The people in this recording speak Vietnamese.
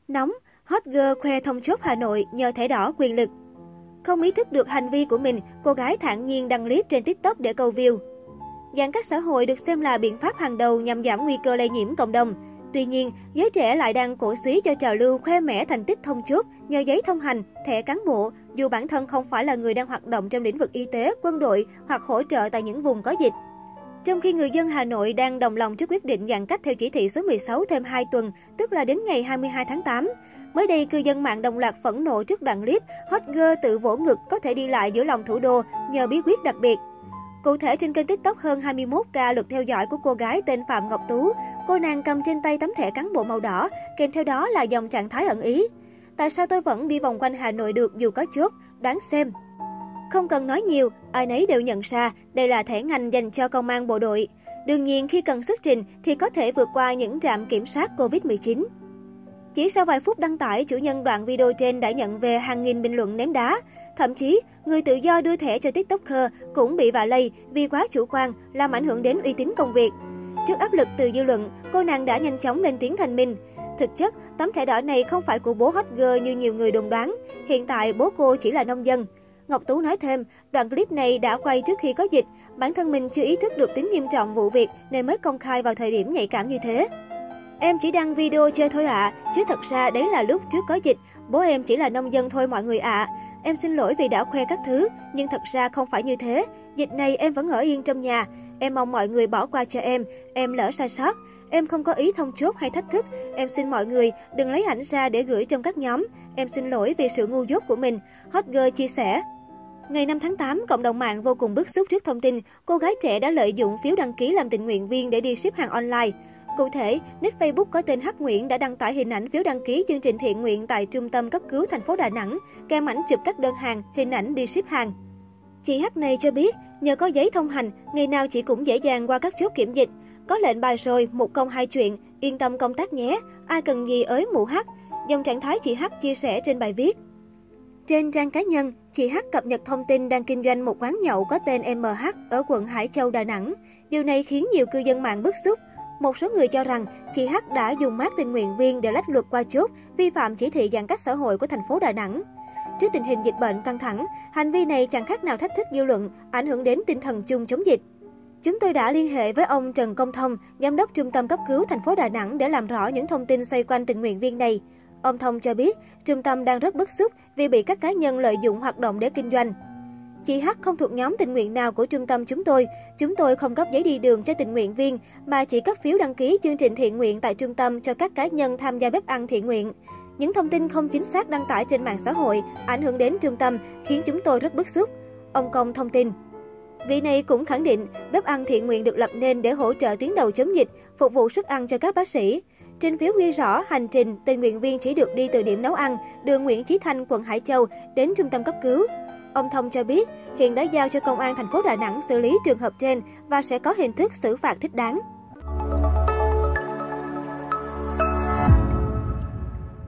Nóng, hot girl khoe thông chốt Hà Nội nhờ thẻ đỏ quyền lực. Không ý thức được hành vi của mình, cô gái thản nhiên đăng clip trên TikTok để câu view. Giãn cách xã hội được xem là biện pháp hàng đầu nhằm giảm nguy cơ lây nhiễm cộng đồng. Tuy nhiên, giới trẻ lại đang cổ suý cho trào lưu khoe mẽ thành tích thông chốt nhờ giấy thông hành, thẻ cán bộ, dù bản thân không phải là người đang hoạt động trong lĩnh vực y tế, quân đội hoặc hỗ trợ tại những vùng có dịch. Trong khi người dân Hà Nội đang đồng lòng trước quyết định giãn cách theo chỉ thị số 16 thêm 2 tuần, tức là đến ngày 22 tháng 8. Mới đây, cư dân mạng đồng loạt phẫn nộ trước đoạn clip hot girl tự vỗ ngực có thể đi lại giữa lòng thủ đô nhờ bí quyết đặc biệt. Cụ thể, trên kênh TikTok hơn 21k lượt theo dõi của cô gái tên Phạm Ngọc Tú, cô nàng cầm trên tay tấm thẻ cán bộ màu đỏ, kèm theo đó là dòng trạng thái ẩn ý. Tại sao tôi vẫn đi vòng quanh Hà Nội được dù có chốt? Đoán xem. Không cần nói nhiều, ai nấy đều nhận ra đây là thẻ ngành dành cho công an bộ đội. Đương nhiên, khi cần xuất trình thì có thể vượt qua những trạm kiểm soát Covid-19. Chỉ sau vài phút đăng tải, chủ nhân đoạn video trên đã nhận về hàng nghìn bình luận ném đá. Thậm chí, người tự do đưa thẻ cho TikToker cũng bị vạ lây vì quá chủ quan, làm ảnh hưởng đến uy tín công việc. Trước áp lực từ dư luận, cô nàng đã nhanh chóng lên tiếng thanh minh. Thực chất, tấm thẻ đỏ này không phải của bố hot girl như nhiều người đồn đoán. Hiện tại, bố cô chỉ là nông dân. Ngọc Tú nói thêm, đoạn clip này đã quay trước khi có dịch. Bản thân mình chưa ý thức được tính nghiêm trọng vụ việc nên mới công khai vào thời điểm nhạy cảm như thế. Em chỉ đăng video chơi thôi ạ, chứ thật ra đấy là lúc trước có dịch. Bố em chỉ là nông dân thôi mọi người ạ. Em xin lỗi vì đã khoe các thứ, nhưng thật ra không phải như thế. Dịch này em vẫn ở yên trong nhà. Em mong mọi người bỏ qua cho em lỡ sai sót. Em không có ý thông chốt hay thách thức. Em xin mọi người đừng lấy ảnh ra để gửi trong các nhóm. Em xin lỗi vì sự ngu dốt của mình, hot girl chia sẻ. Ngày 5 tháng 8, cộng đồng mạng vô cùng bức xúc trước thông tin cô gái trẻ đã lợi dụng phiếu đăng ký làm tình nguyện viên để đi ship hàng online. Cụ thể, nick Facebook có tên H Nguyễn đã đăng tải hình ảnh phiếu đăng ký chương trình thiện nguyện tại Trung tâm Cấp cứu thành phố Đà Nẵng, kèm ảnh chụp các đơn hàng, hình ảnh đi ship hàng. Chị H này cho biết, nhờ có giấy thông hành, ngày nào chị cũng dễ dàng qua các chốt kiểm dịch. Có lệnh bài rồi, một công hai chuyện, yên tâm công tác nhé, ai cần gì ới mụ H. Dòng trạng thái chị H chia sẻ trên bài viết. Trên trang cá nhân, chị H cập nhật thông tin đang kinh doanh một quán nhậu có tên MH ở quận Hải Châu, Đà Nẵng. Điều này khiến nhiều cư dân mạng bức xúc. Một số người cho rằng chị H đã dùng mác tình nguyện viên để lách luật qua chốt, vi phạm chỉ thị giãn cách xã hội của thành phố Đà Nẵng. Trước tình hình dịch bệnh căng thẳng, hành vi này chẳng khác nào thách thức dư luận, ảnh hưởng đến tinh thần chung chống dịch. Chúng tôi đã liên hệ với ông Trần Công Thông, giám đốc Trung tâm Cấp cứu thành phố Đà Nẵng để làm rõ những thông tin xoay quanh tình nguyện viên này. Ông Thông cho biết, trung tâm đang rất bức xúc vì bị các cá nhân lợi dụng hoạt động để kinh doanh. Chị H không thuộc nhóm tình nguyện nào của trung tâm chúng tôi không cấp giấy đi đường cho tình nguyện viên, mà chỉ cấp phiếu đăng ký chương trình thiện nguyện tại trung tâm cho các cá nhân tham gia bếp ăn thiện nguyện. Những thông tin không chính xác đăng tải trên mạng xã hội ảnh hưởng đến trung tâm khiến chúng tôi rất bức xúc. Ông Công thông tin. Vị này cũng khẳng định bếp ăn thiện nguyện được lập nên để hỗ trợ tuyến đầu chống dịch, phục vụ suất ăn cho các bác sĩ. Trên phiếu ghi rõ hành trình, tình nguyện viên chỉ được đi từ điểm nấu ăn, đường Nguyễn Chí Thanh, quận Hải Châu đến trung tâm cấp cứu. Ông Thông cho biết, hiện đã giao cho Công an thành phố Đà Nẵng xử lý trường hợp trên và sẽ có hình thức xử phạt thích đáng.